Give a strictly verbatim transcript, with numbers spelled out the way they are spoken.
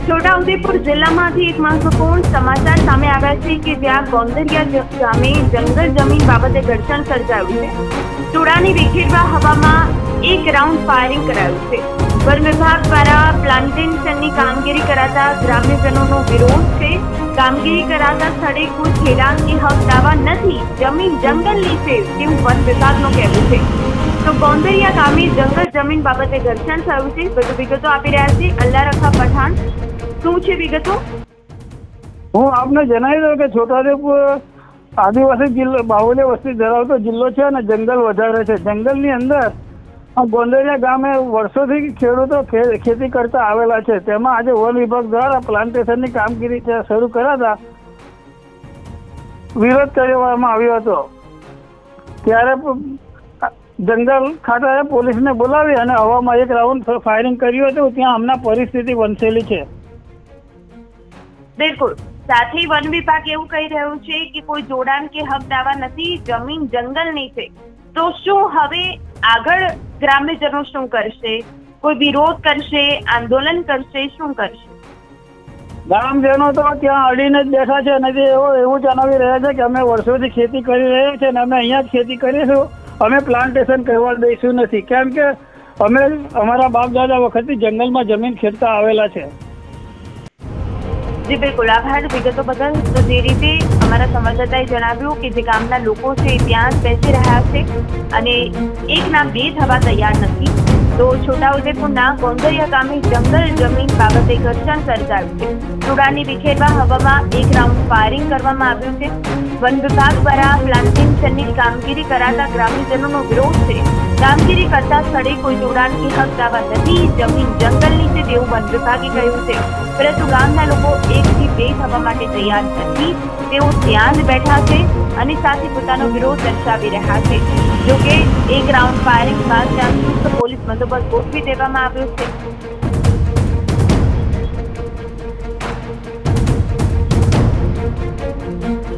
છોટાઉદેપુર જિલ્લામાંથી એક મહત્વપૂર્ણ સમાચાર સામે આવ્યા છે કે જ્યાં ગોંદરિયા ગામે જંગલ જમીન બાબતે ઘર્ષણ સર્જાયું છે. ટોળાને વિખેરવા હવામાં એક રાઉન્ડ ફાયરિંગ કરાયું છે. વન વિભાગ દ્વારા પ્લાન્ટેશનની કામગીરી કરાતા ગ્રામ્યજનોનો વિરોધ છે. કામગીરી કરાતા સ્થળે કોઈ ખેડાણ કે હક દાવા નથી, જમીન જંગલની છે તેવું વન વિભાગનું કહેવું છે. તો ગોંદરિયા ગામે જંગલ જમીન બાબતે ઘર્ષણ થયું છે. વધુ વિગતો આપી રહ્યા છે અલ્લા રખા પઠાણ. શું છે વિગતો? હું આપને જણાવી દઉં કે છોટાઉદેપુર આદિવાસી જિલ્લો બાહુલ્ય વસ્તી ધરાવતો જિલ્લો છે અને જંગલ વધારે છે. જંગલની અંદર ગોંદરિયા ગામે વર્ષોથી ખેડૂતો ખેતી કરતા આવેલા છે. તેમાં આજે વન વિભાગ દ્વારા પ્લાન્ટેશનની કામગીરી શરૂ કરાતા વિરોધ કરવામાં આવ્યો હતો. ત્યારે જંગલ ખાતાએ પોલીસને બોલાવી અને હવામાં એક રાઉન્ડ ફાયરિંગ કર્યું હતું. ત્યાં હમણાં પરિસ્થિતિ વંશેલી છે. બિલકુલ. સાથે વન વિભાગ એવું કહી રહ્યું છે કે કોઈ જોડાણ કે હક દાવા નથી, જમીન જંગલની છે. તો શું હવે આગળ ગ્રામ્યજનો શું કરશે? કોઈ વિરોધ કરશે, આંદોલન કરશે, શું કરશે? ગ્રામજનો તો ત્યાં અડીને જ બેઠા છે અને એવું જણાવી રહ્યા છે કે અમે વર્ષોથી ખેતી કરી રહ્યા છીએ અને અમે અહીંયા જ ખેતી કરીશું, અમે પ્લાન્ટેશન કરવા દઈશું નથી. કેમ કે અમે અમારા બાપ દાદા વખતથી જંગલમાં જમીન ખેડતા આવેલા છે. જી બિલકુલ, આભાર વિગતો બદલ. તો જે રીતે અમારા સંવાદદાતાએ જણાવ્યું કે જે ગામના લોકો છે ત્યાં જ બેસી રહ્યા છે અને એક ના બે થવા તૈયાર નથી. તો છોટાઉદેપુરના ગોંદરિયા ગામે જંગલ જમીન બાબતે ઘર્ષણ સર્જાયું છે. ટોળાને વિખેરવા હવામાં એક રાઉન્ડ ફાયરિંગ કરવામાં આવ્યું છે. વન વિભાગ દ્વારા પ્લાન્ટેશનની કામગીરી કરાતા ગ્રામ્યજનોનો વિરોધ છે. કામગીરી કરતા સ્થળે કોઈ જોડાણ કે હક દાવા નથી, જમીન જંગલની છે તેવું વન વિભાગે કહ્યું છે. પરંતુ ગામના લોકો એકથી બે થવા માટે તૈયાર નથી. તેઓ ત્યાં જ બેઠા છે અને સાથે પોતાનો વિરોધ દર્શાવી રહ્યા છે. જોકે એક રાઉન્ડ ફાયરિંગ બાદ ત્યાં ચુસ્ત પોલીસ બંદોબસ્ત ગોઠવી દેવામાં આવ્યો છે.